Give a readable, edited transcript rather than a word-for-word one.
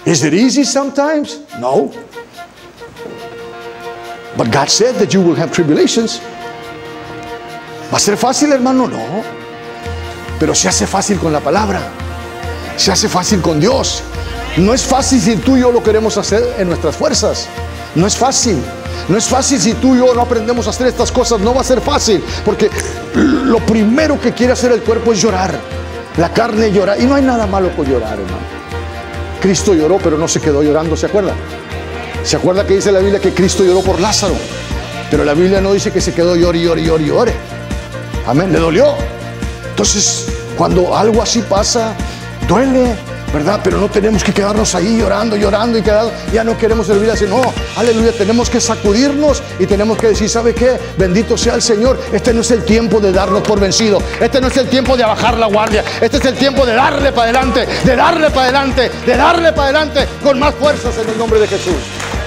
Is it easy sometimes? No. But God said that you will have tribulations. ¿Va a ser fácil, hermano? No. Pero se hace fácil con la palabra. Se hace fácil con Dios. No es fácil si tú y yo lo queremos hacer en nuestras fuerzas. No es fácil. No es fácil si tú y yo no aprendemos a hacer estas cosas. No va a ser fácil. Porque lo primero que quiere hacer el cuerpo es llorar. La carne llora. Y no hay nada malo con llorar, hermano. Cristo lloró, pero no se quedó llorando. ¿Se acuerda? ¿Se acuerda que dice la Biblia que Cristo lloró por Lázaro? Pero la Biblia no dice que se quedó llore, llore, llore, llore. Amén. Le dolió. Entonces, cuando algo así pasa, duele, ¿verdad? Pero no tenemos que quedarnos ahí llorando, llorando y quedando. Ya no queremos servir así. No, aleluya. Tenemos que sacudirnos y tenemos que decir, ¿sabe qué? Bendito sea el Señor. Este no es el tiempo de darnos por vencido. Este no es el tiempo de bajar la guardia. Este es el tiempo de darle para adelante, de darle para adelante, de darle para adelante con más fuerzas en el nombre de Jesús.